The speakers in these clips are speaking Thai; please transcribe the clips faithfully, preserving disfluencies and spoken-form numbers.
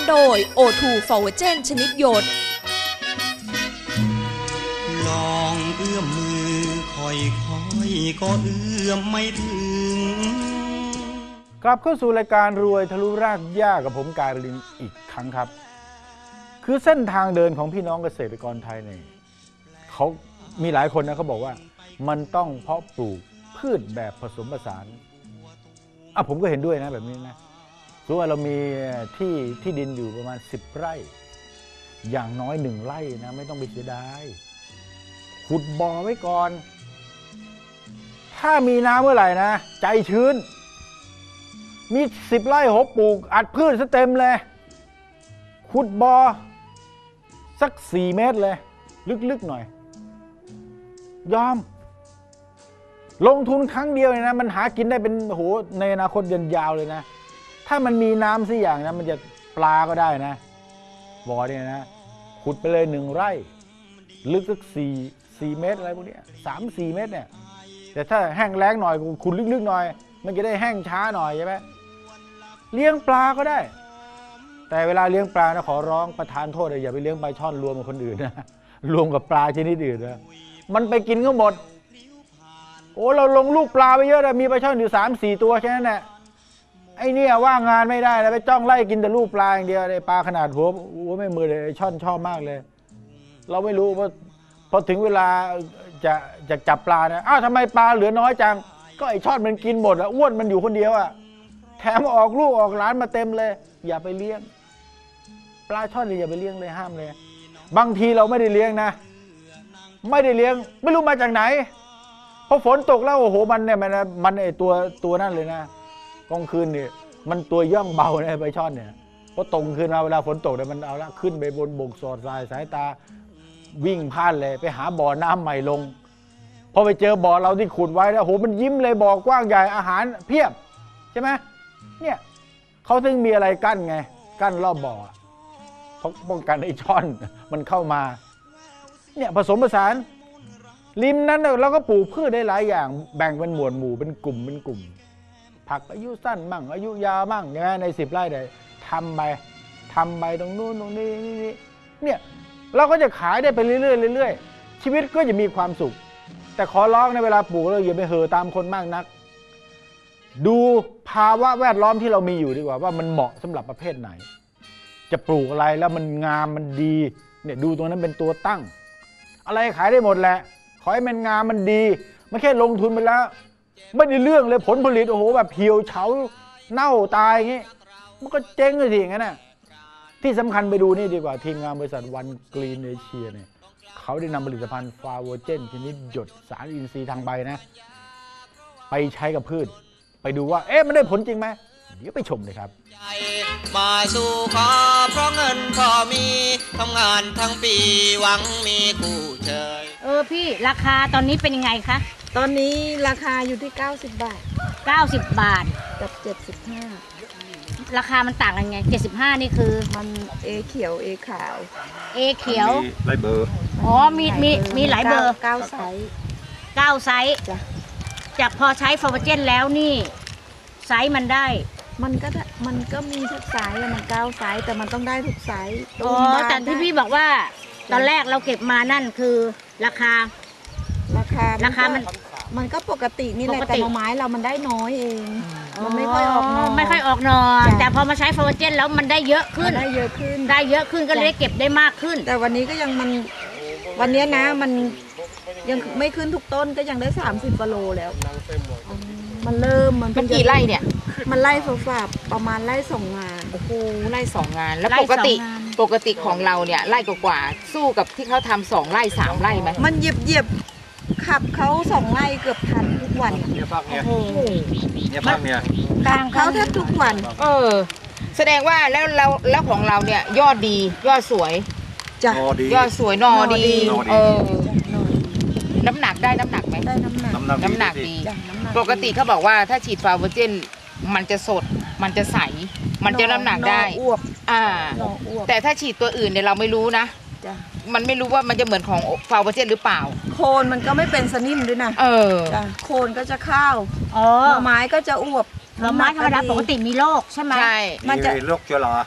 โดย โอ ทู ฟอร์เวอร์เจน ชนิดหยดลองเอื้อมมือค่อยๆก็เอื้อมไม่ถึงกลับเข้าสู่รายการรวยทะลุรากหญ้ากับผมกายรินอีกครั้งครับคือเส้นทางเดินของพี่น้องเกษตรกรไทยเนี่ยเขามีหลายคนนะเขาบอกว่ามันต้องเพาะปลูกพืชแบบผสมผสานอ่ะผมก็เห็นด้วยนะแบบนี้นะสมมุติว่าเรามีที่ที่ดินอยู่ประมาณสิบไร่อย่างน้อยหนึ่งไร่นะไม่ต้องไปเสียดายขุดบ่อไว้ก่อนถ้ามีน้ำเมื่อไหร่นะใจชื้นมีสิบไร่หกปลูกอัดพืชซะเต็มเลยขุดบ่อสักสี่เมตรเลยลึกๆหน่อยยอมลงทุนครั้งเดียวเลยนะมันหากินได้เป็นโหในอนาคตยืนยาวเลยนะถ้ามันมีน้ำสักอย่างนะมันจะปลาก็ได้นะบ่อเนี่ยนะขุดไปเลยหนึ่งไร่ลึกสักสี่สี่เมตรอะไรพวกนี้สามสี่เมตรเนี่ยแต่ถ้าแห้งแล้งหน่อยขุดลึกๆหน่อยมันจะได้แห้งช้าหน่อยใช่ไหมเลี้ยงปลาก็ได้แต่เวลาเลี้ยงปลานะขอร้องประทานโทษเลยอย่าไปเลี้ยงปลาช่อนรวมกับคนอื่นนะรวมกับปลาชนิดอื่นนะมันไปกินก็หมดโอ้เราลงลูกปลาไปเยอะเลยมีปลาช่อนอยู่สามสี่ตัวแค่นั้นแหละไอ้เนี่ยว่างงานไม่ได้แล้วไปจ้องไล่กินแต่ลูกปลาอย่างเดียวเลยปลาขนาดหัวหัวไม่มือเลยช่อนชอบมากเลยเราไม่รู้ว่าพอถึงเวลาจะจะจับปลานะอ้าวทำไมปลาเหลือน้อยจังก็ไอ้ช่อนมันกินหมดอ่ะอ้วนมันอยู่คนเดียวอ่ะแถมออกลูกออกหลานมาเต็มเลยอย่าไปเลี้ยงปลาช่อนเลยอย่าไปเลี้ยงเลยห้ามเลยบางทีเราไม่ได้เลี้ยงนะไม่ได้เลี้ยงไม่รู้มาจากไหนพอฝนตกแล้วโอ้โหมันเนี่ยมันมันไอตัวตัวนั่นเลยนะกลางคืนเนี่ยมันตัวย่องเบาเนี่ยปลาช่อนเนี่ยพอตกคืนมาเวลาฝนตกเนี่ยมันเอาละขึ้นไปบนบกสอดสายสายตาวิ่งพ่านเลยไปหาบ่อน้ำใหม่ลงพอไปเจอบ่อเราที่ขุดไว้แล้วโหมันยิ้มเลยบ่อกว้างใหญ่อาหารเพียบใช่ไหมเนี่ยเขาถึงมีอะไรกั้นไงกั้นรอบบ่อเพราะป้องกันไอ้ช่อนมันเข้ามาเนี่ยผสมผสานริมนั้นเราก็ปลูกพืชได้หลายอย่างแบ่งเป็นหมวดหมู่เป็นกลุ่มเป็นกลุ่มผักอายุสั้นมั่งอายุยาวมั่งใช่ไหมในสิบไร่ได้ทำไปทำไปตรงนู้นตรงนี้นี่เนี่ยเราก็จะขายได้ไปเรื่อยๆเรื่อยๆชีวิตก็จะมีความสุขแต่ขอร้องในเวลาปลูกเราอย่าไปเห่อตามคนมากนักดูภาวะแวดล้อมที่เรามีอยู่ดีกว่าว่ามันเหมาะสำหรับประเภทไหนจะปลูกอะไรแล้วมันงามมันดีเนี่ยดูตรงนั้นเป็นตัวตั้งอะไรขายได้หมดแหละขอให้มันงามมันดีไม่แค่ลงทุนไปแล้วไม่ได้เรื่องเลยผลผลิตโอ้โหแบบเหี่ยวเฉาเน่าตายอย่างงี้มันก็เจ๊งเลยทีอย่างนั้นน่ะที่สำคัญไปดูนี่ดีกว่าทีมงานบริษัทวันกรีนเอเชียเนี่ยเขาได้นำผลิตภัณฑ์ฟาโวเจนชนิดหยดสารอินทรีย์ทางใบนะไปใช้กับพืชไปดูว่าเอ๊ะมันได้ผลจริงไหมเดี๋ยวไปชมเลยครับมาสู่ขอเพราะเงินพอมีทำงานทั้งปีหวังมีคู่เชยเออพี่ราคาตอนนี้เป็นยังไงคะตอนนี้ราคาอยู่ที่เก้าสิบบาทเก้าสิบบาทกับเจ็ดสิบห้าราคามันต่างกันไงเจ็ดสิบห้านี่คือมันเอเขียวเอขาวเอเขียวหลายเบอร์อ๋อมีมีมีหลายเบอร์เก้าไซส์เก้าไซส์จ้ะจากพอใช้ฟอร์เวอร์เจนแล้วนี่ไซส์มันได้มันก็มันก็มีทุกไซส์มันเก้าไซส์แต่มันต้องได้ทุกไซส์อ๋อแต่ที่พี่บอกว่าตอนแรกเราเก็บมานั่นคือราคาราคาราคามันมันก็ปกตินี่แหละแต่ไม้เรามันได้น้อยเองมันไม่ค่อยออกนอไม่ค่อยออกนอแต่พอมาใช้ฟอร์เวอร์เจนแล้วมันได้เยอะขึ้นได้เยอะขึ้นได้เยอะขึ้นก็เลยเก็บได้มากขึ้นแต่วันนี้ก็ยังมันวันนี้นะมันยังไม่ขึ้นทุกต้นก็ยังได้สามสิบกิโลแล้วมันเริ่มมันเป็นกี่ไร่เนี่ยมันไร่ฝาๆประมาณไร่สองงานโอ้โหไร่สองงานแล้วปกติปกติของเราเนี่ยไร่กว่าสู้กับที่เขาทำสองไร่สามไร่ไหมมันเหยียบเหยียบขับเขาสองไร่เกือบทันทุกวันเนี่ยภาคเนี่ยเนี่ยภาคเนี่ยตามเขาแทบทุกวันเออแสดงว่าแล้วเราแล้วของเราเนี่ยยอดดียอดสวยจ้ะยอดสวยนอดีเออน้ำหนักได้น้ำหนักไหมได้น้ำหนักน้ำหนักดีปกติเขาบอกว่าถ้าฉีดฟาโวเจนมันจะสดมันจะใสมันจะน้ำหนักได้อ่าแต่ถ้าฉีดตัวอื่นเนี่ยเราไม่รู้นะมันไม่รู้ว่ามันจะเหมือนของฟาโวเจนหรือเปล่าโคนมันก็ไม่เป็นสนิมด้วยนะเออโคนก็จะข้าวอ๋อไม้ก็จะอวบไม้ธรรมดาปกติมีโรคใช่ไหมใช่มันจะโรคเชื้อรา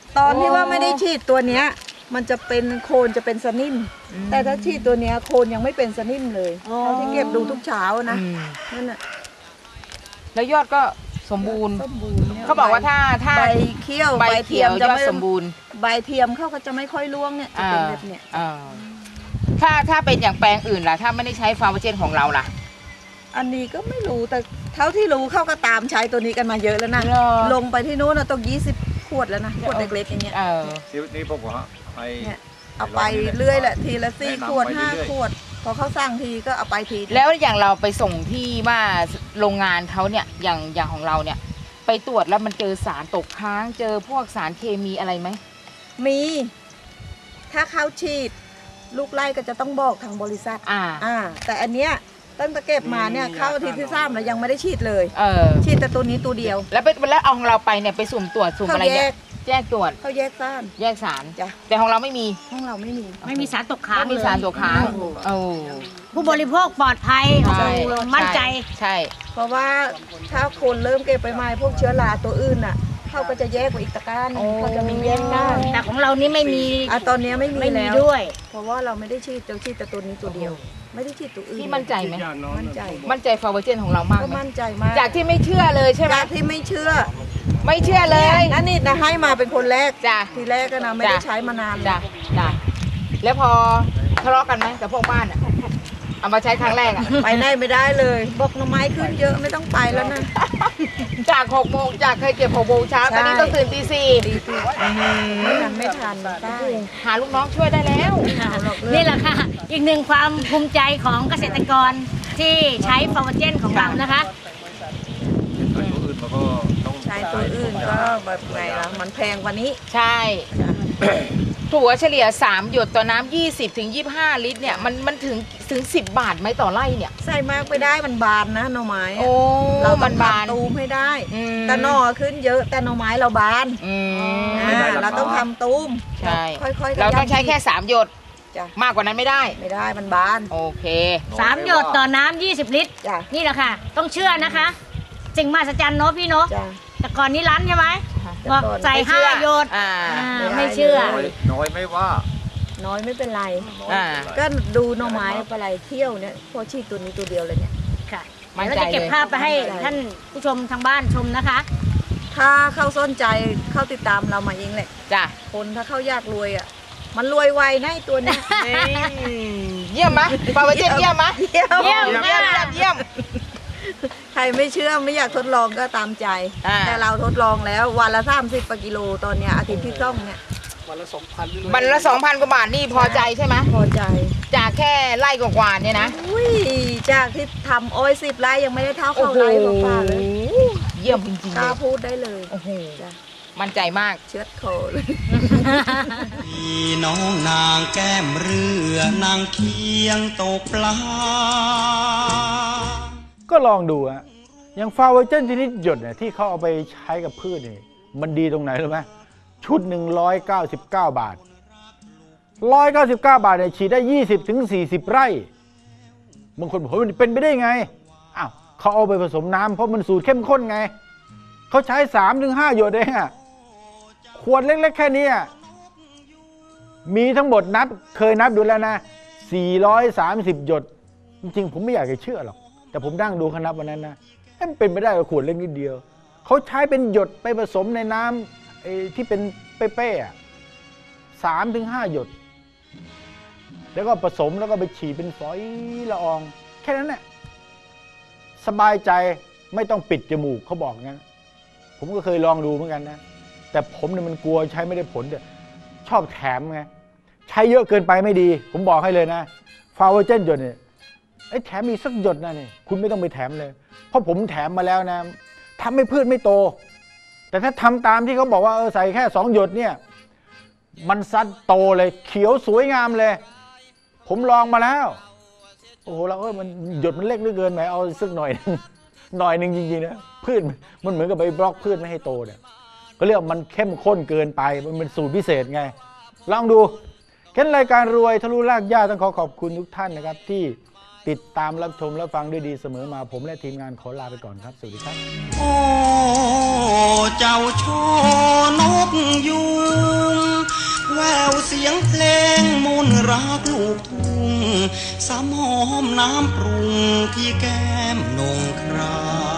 ตอนที่ว่าไม่ได้ฉีดตัวเนี้ยมันจะเป็นโคนจะเป็นสนิมแต่ถ้าฉีดตัวเนี้ยโคนยังไม่เป็นสนิมเลยเท่าที่เก็บดูทุกเช้านะนั่นน่ะแล้วยอดก็สมบูรณ์สมบูรณ์นี่ยเขาบอกว่าถ้าถ้าใบเขี้ยวใบเขียวยจะอดไม่สมบูรณ์ใบเทียมเขาก็จะไม่ค่อยร่วงเนี่ยจะเป็นแบบเนี้ยอ่าถ้าถ้าเป็นอย่างแปลงอื่นล่ะถ้าไม่ได้ใช้ฟาร์มเจนของเราล่ะอันนี้ก็ไม่รู้แต่เท่าที่รู้เขาก็ตามใช้ตัวนี้กันมาเยอะแล้วนะเหรอลงไปที่นู้นนะต้องยี่สิบขวดแล้วนะขวดเล็กๆอย่างเงี้ยเออนี่พวกผมไปเนี่ยเอาไปเรื่อยแหละทีละสี่แนะนำขวดไปห้าเรื่อยๆขวดพอเขาสั่งทีก็เอาไปทีแล้วอย่างเราไปส่งที่ว่าโรงงานเขาเนี่ยอย่างอย่างของเราเนี่ย ไปตรวจแล้วมันเจอสารตกค้างเจอพวกสารเคมีอะไรไหมมี ถ้าเขาฉีด ลูกไล่ก็จะต้องบอกทางบริษัทอ่าอ่า แต่อันเนี้ยตั้งแต่เก็บมาเนี่ยเข้าอาทิตย์ที่สามแล้วยังไม่ได้ฉีดเลยเออฉีดแต่ตัวนี้ตัวเดียวแล้วไปแล้วเอาของเราไปเนี่ยไปสุ่มตรวจสุ่มเขาอะไรแยเนี่ยกแยกตรวจเขาแยกซ่านแยกสารจ้ะแต่ของเราไม่มีห้องเราไม่มีไม่มีสารตกค้างไม่มีสารตกค้างเลยโอ้ผู้บริโภคปลอดภัยใช่เรามั่นใจใช่เพราะว่าถ้าคนเริ่มเก็บไปใหม่พวกเชื้อราตัวอื่นน่ะเขาก็จะแยกไว้อีกตะกร้าหนึงเขาจะมีแยกได้แต่ของเรานี่ไม่มีอ่ะตอนเนี้ยไม่มีไม่มีแล้วด้วยเพราะว่าเราไม่ได้ฉีดเราฉีดแต่ตัวนี้ตัวเดียว ไม่ได้ฉีดตัวอื่นพี่มั่นใจไหมมั่นใจมั่นใจฟาร์มเจนของเรามากก็ไหมมั่นใจมากจากที่ไม่เชื่อเลยใช่ไหมจากที่ไม่เชื่อไม่เชื่อเลยนั่นนี่นะให้มาเป็นคนแรกจ้ะทีแรกก็นะไม่ได้จ้ะใช้มานานจ้ะจ้ะแล้วพอทะเลาะกันไหมกับพวกบ้านอ่ะเอามาใช้ครั้งแรกอ่ะไปไหนไม่ได้เลย บอกหน่อไม้ขึ้นเยอะไม่ต้องไปแล้วนะจากหกโมงจากเคยเก็บหกโมงเช้าตอนนี้ต้องตื่นตีสี่ดีสิไม่ทันไม่ทันได้หาลูกน้องช่วยได้แล้วนี่แหละค่ะ อีกหนึ่งความภูมิใจของเกษตรกรที่ใช้ฟอร์มเจนของเรานะคะตัวอื่นมันก็ต้องใช้ตัวอื่นก็แบบไงล่ะมันแพงกว่านี้ใช่ถั่วเฉลี่ยสามหยดต่อน้ำยี่สิบถึงยี่สิบห้าลิตรเนี่ยมันมันถึงถึงสิบบาทไหมต่อไร่เนี่ยใส่มากไม่ได้มันบานนะหน่อไม้อะโอ้เราต้มัองนบานทำตูมให้ได้อืมแต่หน่อขึ้นเยอะแต่หน่อไม้เราบานอืมอ่าเราต้องทำตูมใช่ค่อยๆเราต้องใช้แค่สามหยดจ้ะมากกว่านั้นไม่ได้ไม่ได้มันบานโอเคสามหยดต่อน้ำยี่สิบลิตรจ้ะนี่แหละค่ะ ต้องเชื่อนะคะ สิ่งมหัศจรรย์เนอะพี่เนอะจ้ะแต่ก่อนนี้ร้านใช่ไหมแต่บอกก่อนใส่ไม่เชื่ห้าอหยดอ่าอ่าไม่ได้ไม่เชื่อน้อยน้อยไม่ว่าน้อยไม่เป็นไรอ่าก็ดูหน่อไม้ปลาไหลเที่ยวเนี่ยพอฉีดตัวนี้ตัวเดียวเลยเนี่ยค่ะมั่นเราใจจะเก็บเลยภาพไปให้มั่นใจท่านผู้ชมทางบ้านชมนะคะถ้าเข้าสนใจเข้าติดตามเรามาเองแหละจ้ะคนถ้าเขาอยากรวยอ่ะ มันรวยไวนะไอ้ตัวเนี้ยเยี่ยมไหมฟาร์มเจนเยี่ยมไหมเยี่ยมเยี่ยมเยี่ยมเยี่ยมเยี่ยมใครไม่เชื่อไม่อยากทดลองก็ตามใจอ่าแต่เราทดลองแล้ววันละสามสิบกิโลตอนเนี้ยอาทิตย์ที่ต้องเนี่ยวันละสองพันกว่าบาทนี่พอใจใช่ไหมพอใจจากแค่ไร่กว่าๆเนี่ยนะอุ้ยจากที่ทำอ้อยสิบไร่ยังไม่ได้เท่าเข้าไร่กว่าๆเลยเยี่ยมจริงๆกเลล้าย พูดได้เลยโอ้โหจ้ะมั่นใจมากเชือดคอเลยพี่น้องนางแก้มเรือนางเคียงตกปลาก็ลองดูฮะอย่างฟาเวอร์เจนชนิดหยดเนี่ยที่เขาเอาไปใช้กับพืชนี่มันดีตรงไหนรู้ไหมชุดหนึ่งร้อยเก้าสิบเก้าบาทร้อยเก้าสิบเก้าบาทเนี่ยฉีดได้ยี่สิบถึงสี่สิบไร่บางคนบอกว่ามันเป็นไปได้ไงอ้าวเขาเอาไปผสมน้ำเพราะมันสูตรเข้มข้นไงเขาใช้สามถึงห้าหยดเองอะขวดเล็กๆแค่นี้มีทั้งหมดนับเคยนับดูแล้วนะสี่ร้อยสามสิบหยดจริงๆผมไม่อยากจะเชื่อหรอกแต่ผมนั่งดูเขานับวันนั้นนะมันเป็นไปได้กับขวดเล็กนิดเดียวเขาใช้เป็นหยดไปผสมในน้ำไอ้ที่เป็นเป้ๆอะสามถึงห้าหยดแล้วก็ผสมแล้วก็ไปฉีดเป็นฝอยละอองแค่นั้นแหละสบายใจไม่ต้องปิดจมูกเขาบอกงั้นผมก็เคยลองดูเหมือนกันนะแต่ผมเนี่ยมันกลัวใช้ไม่ได้ผลเด้อชอบแถมไงใช้เยอะเกินไปไม่ดีผมบอกให้เลยนะฟาเวอร์เจนหยดเนี่ยไอ้แถมมีสักหยดนะนี่คุณไม่ต้องไปแถมเลยเพราะผมแถมมาแล้วนะทำให้พืชไม่โตแต่ถ้าทำตามที่เขาบอกว่าเออใส่แค่สองหยดเนี่ยมันซัดโตเลยเขียวสวยงามเลยผมลองมาแล้วโอ้โหเราเออมันหยดมันเล็กเหลือเกินไหมเอาสักหน่อยหน่อยหนึ่งจริงๆนะพืชมันเหมือนกับไปบล็อกพืชไม่ให้โตเนี่ยก็เรียกมันเข้มข้นเกินไปมันเป็นสูตรพิเศษไงลองดูแค่รายการรวยทะลุรากหญ้าต้องขอขอบคุณทุกท่านนะครับที่ติดตามรับชมและฟังด้วยดีเสมอมาผมและทีมงานขอลาไปก่อนครับสวัสดีครับโอ้เจ้าช่อนกยูงเสียงเพลงมนต์รักลูกทุ่งสามหอมน้ำปรุงที่แก้มนงคราม